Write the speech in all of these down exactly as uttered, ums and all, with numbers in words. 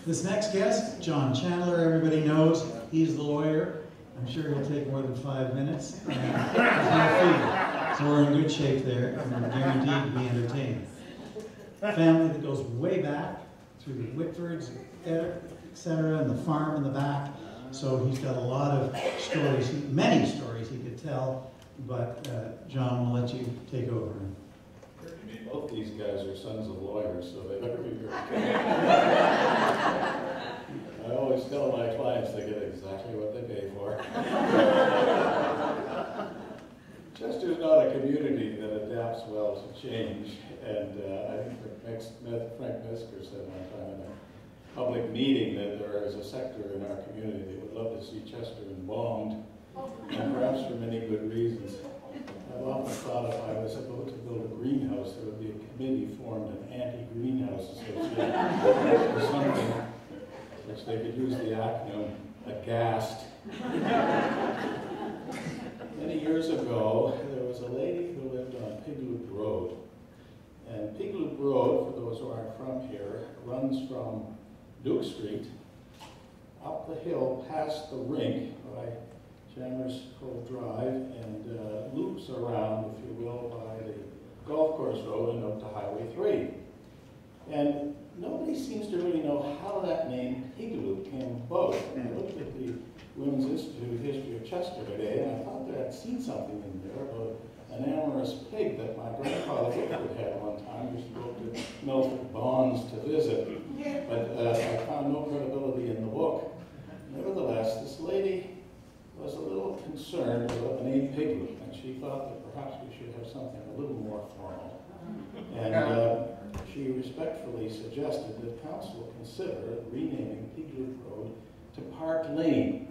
This next guest, John Chandler, everybody knows he's the lawyer. I'm sure he'll take more than five minutes. And there's no fee. So we're in good shape there, and we're guaranteed to be entertained. Family that goes way back through the Whitfords, et cetera, and the farm in the back. So he's got a lot of stories, many stories he could tell, but uh, John will let you take over. Both these guys are sons of lawyers, so they better be very I always tell my clients they get exactly what they pay for. Chester's not a community that adapts well to change, and uh, I think Frank Mesker said one time in a public meeting that there is a sector in our community that would love to see Chester embalmed, and perhaps for many good reasons. I've often thought if I was about to build a greenhouse, there would be a committee formed, an anti-greenhouse association, or something, which they could use the acronym AGHAST. Many years ago, there was a lady who lived on Pigloop Road. And Pigloop Road, for those who aren't from here, runs from Duke Street up the hill past the rink by Chandler's Cove Drive, and uh, loops around, if you will, by the golf course road and up to Highway three. And nobody seems to really know how that name Pigloop came about. And I looked at the Women's Institute History of Chester today, and I thought that I'd seen something in there about an amorous pig that my grandfather Whitford had one time. We used to go to Milford Bonds to visit, but uh, I found no credibility in the book. Nevertheless, this lady was a little concerned about the name Pigloop, and she thought that perhaps we should have something a little more formal. And uh, she respectfully suggested that council consider renaming Pigloop Road to Park Lane.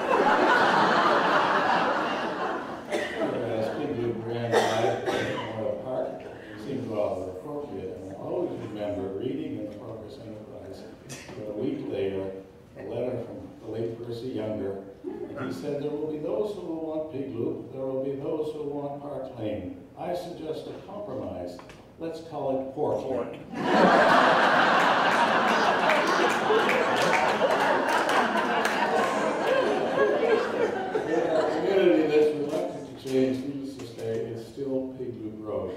Whereas Pigloop ran by Memorial Park, seemed rather appropriate. And I always remember reading in the Progress Enterprise, but a week later, a letter from the late Percy Younger. And he said, there will be those who will want Pigloop, there will be those who want Park Lane. I suggest a compromise. Let's call it Port Lane. In our community that's reluctant to change, needless to say, it's still Pigloop Road.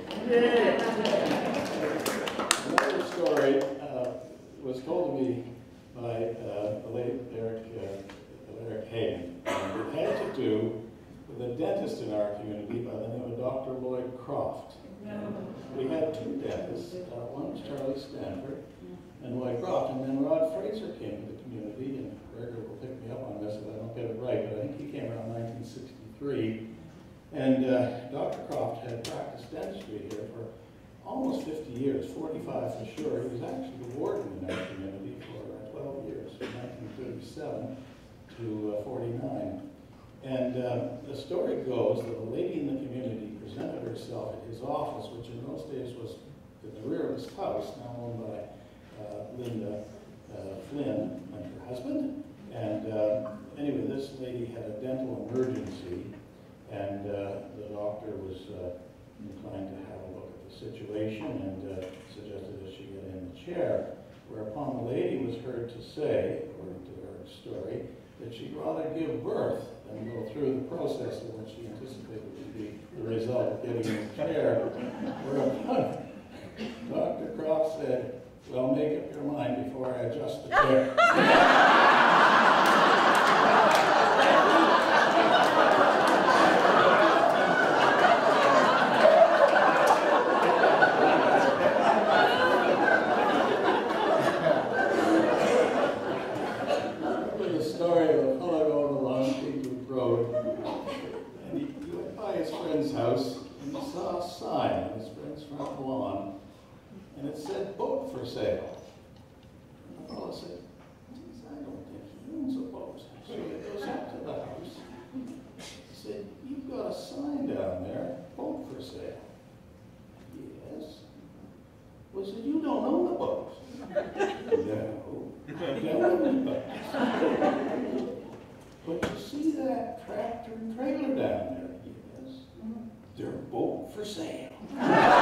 Another story uh, was told to me by uh, the late Eric, uh, Eric Hagen. And it had to do with a dentist in our community by the name of Doctor Lloyd Croft. We had two dentists. Uh, one was Charlie Stanford and Lloyd Croft, and then Rod Fraser came to the community, and Gregor will pick me up on this if I don't get it right, but I think he came around nineteen sixty-three. And uh, Doctor Croft had practiced dentistry here for almost fifty years, forty-five for sure. He was actually the warden in our community for twelve years, from nineteen thirty-seven to uh, forty-nine. And uh, the story goes that a lady in the community presented herself at his office, which in those days was in the rear of his house, now owned by uh, Linda uh, Flynn and her husband. And uh, anyway, this lady had a dental emergency, and uh, the doctor was uh, inclined to have a look at the situation and uh, suggested that she get in the chair. Whereupon the lady was heard to say, according to her story, that she'd rather give birth than go through the process of what she anticipated would be the result of getting in the chair. Whereupon Doctor Croft said, well, make up your mind before I adjust the chair. House, and he saw a sign on his friend's front lawn, and it said, boat for sale. And the fellow said, I don't think he owns a boat. So he goes up to the house. He said, you've got a sign down there, boat for sale. Yes. Well, he said, you don't own the boat. No, I don't own the boat. But you see that tractor and trailer down there? They're both for sale.